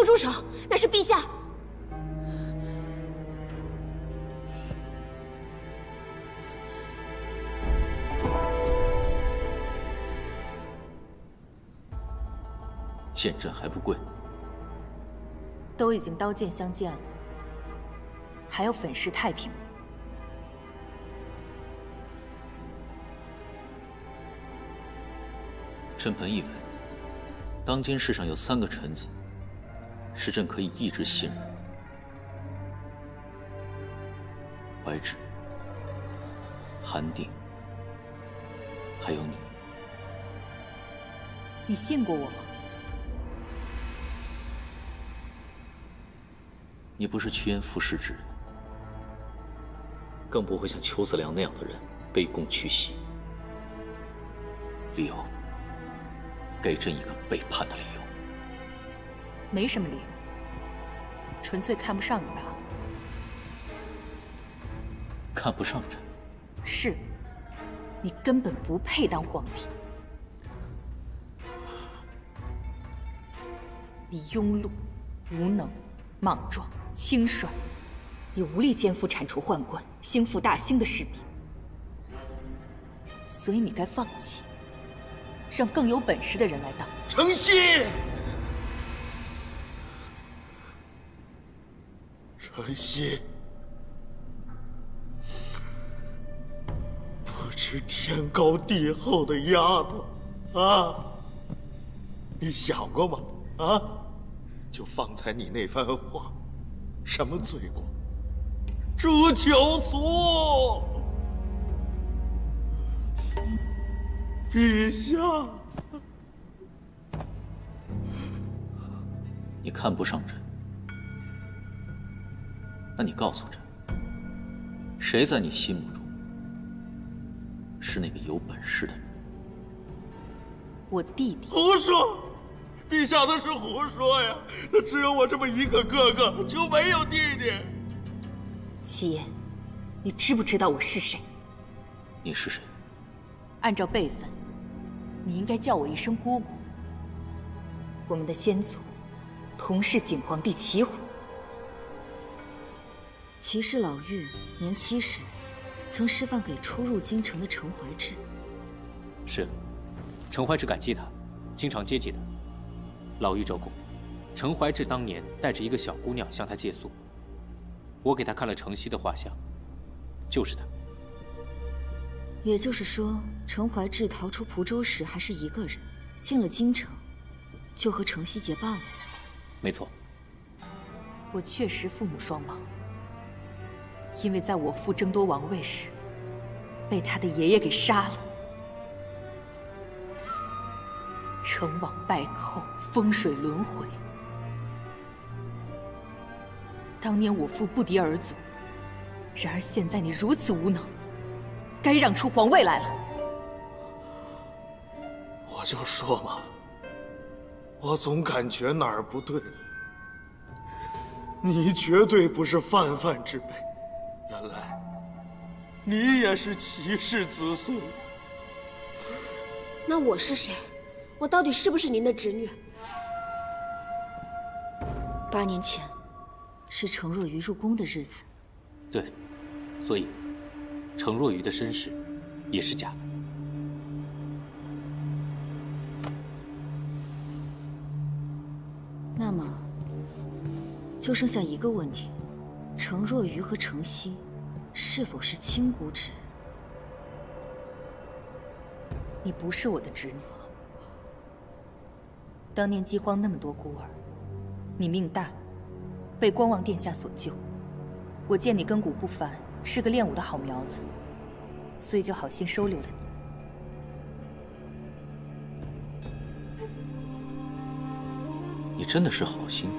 不住手，那是陛下。 见朕还不跪？ 都已经刀剑相见了，还要粉饰太平吗？ 朕本以为，当今世上有3个臣子，是朕可以一直信任的：怀志、韩定，还有你。 你信过我吗？ 你不是趋炎附势之人，更不会像裘子良那样的人卑躬屈膝。理由，给朕一个背叛的理由。 没什么理由，纯粹看不上你罢了。 看不上朕？ 是，你根本不配当皇帝。你庸碌、无能、莽撞、轻率，你无力肩负铲除宦官、兴复大兴的使命，所以你该放弃，让更有本事的人来当。 承曦，承曦，不知天高地厚的丫头啊，你想过吗？啊，就方才你那番话，什么罪过？诛九族！陛下， 你看不上朕，那你告诉朕，谁在你心目中是那个有本事的人？ 我弟弟。 胡说！陛下他是胡说呀！他只有我这么一个哥哥，就没有弟弟。 齐言，你知不知道我是谁？ 你是谁？ 按照辈分，你应该叫我一声姑姑。我们的先祖同是景皇帝祁虎。 齐氏老妪年7时，曾示范给初入京城的程怀志。 是，程怀志感激他，经常接济他。老妪周公，程怀志当年带着一个小姑娘向他借宿，我给他看了承熙的画像，就是他。 也就是说，程怀志逃出蒲州时还是一个人，进了京城，就和承熙结伴了。 没错， 我确实父母双亡，因为在我父争夺王位时，被他的爷爷给杀了。成王败寇，风水轮回。当年我父不敌儿祖，然而现在你如此无能，该让出皇位来了。 我就说嘛，我总感觉哪儿不对。你绝对不是泛泛之辈，原来你也是齐氏子孙。 那我是谁？我到底是不是您的侄女 ？8年前，是程若愚入宫的日子。 对，所以程若愚的身世也是假的。 那么，就剩下一个问题：程若愚和承熙是否是亲姑侄？ 你不是我的侄女。当年饥荒那么多孤儿，你命大，被光王殿下所救。我见你根骨不凡，是个练武的好苗子，所以就好心收留了你。 你真的是好心？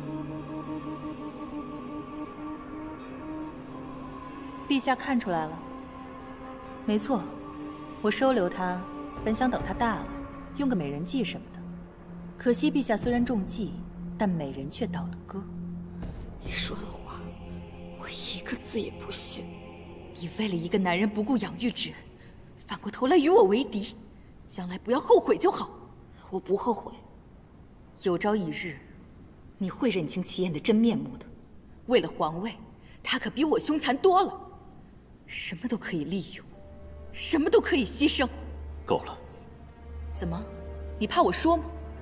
陛下看出来了。没错，我收留他，本想等他大了，用个美人计什么的。可惜陛下虽然中计，但美人却倒了戈。 你说的话，我一个字也不信。 你为了一个男人不顾养育之恩，反过头来与我为敌，将来不要后悔就好。 我不后悔。 有朝一日， 你会认清齐燕的真面目的。为了皇位，他可比我凶残多了，什么都可以利用，什么都可以牺牲。 够了。 怎么，你怕我说吗？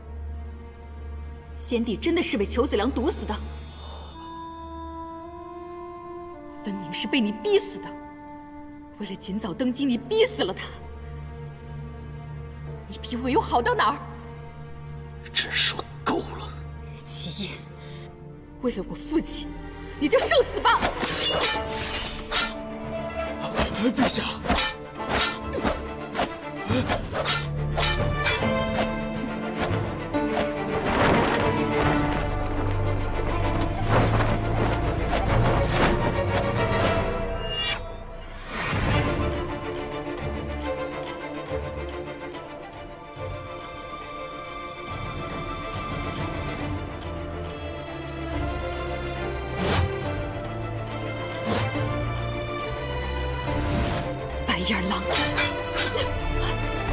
先帝真的是被裘子良毒死的，分明是被你逼死的。为了尽早登基，你逼死了他。你比我又好到哪儿？ 只说够了。 齐燕，为了我父亲，你就受死吧！ 陛下。 白眼狼！